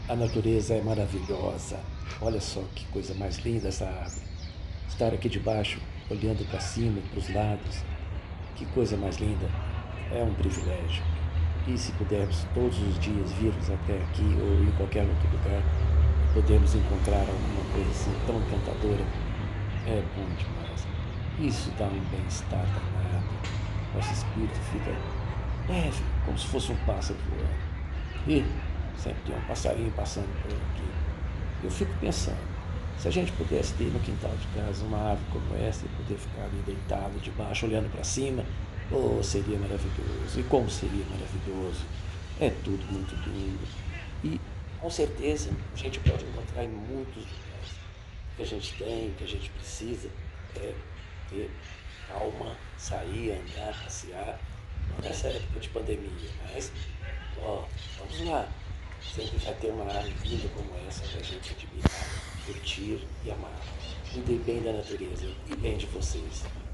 A natureza é maravilhosa. Olha só que coisa mais linda essa árvore. Estar aqui debaixo, olhando para cima, para os lados, que coisa mais linda. É um privilégio. E se pudermos todos os dias virmos até aqui ou em qualquer outro lugar e podemos encontrar alguma coisa assim tão encantadora, é bom demais. Isso dá um bem-estar danado. Nosso espírito fica leve, como se fosse um pássaro voando. E sempre tem um passarinho passando por aqui. Eu fico pensando, se a gente pudesse ter no quintal de casa uma árvore como essa e poder ficar ali deitado debaixo, olhando para cima, oh, seria maravilhoso. E como seria maravilhoso. É tudo muito lindo. E com certeza a gente pode encontrar em muitos lugares. O que a gente tem, o que a gente precisa é ter calma, sair, andar, passear. Não nessa época de pandemia, mas ó, vamos lá. Sempre vai ter uma árvore linda como essa para a gente admirar, curtir e amar. Cuidem bem da natureza e bem de vocês.